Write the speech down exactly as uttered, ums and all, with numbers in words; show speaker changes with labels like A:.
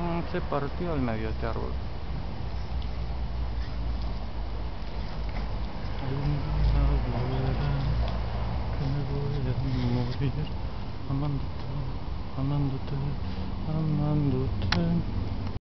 A: Mm, se partió el medio este árbol. Algún día volverá, que me voy a morir amándote, amándote, amándote.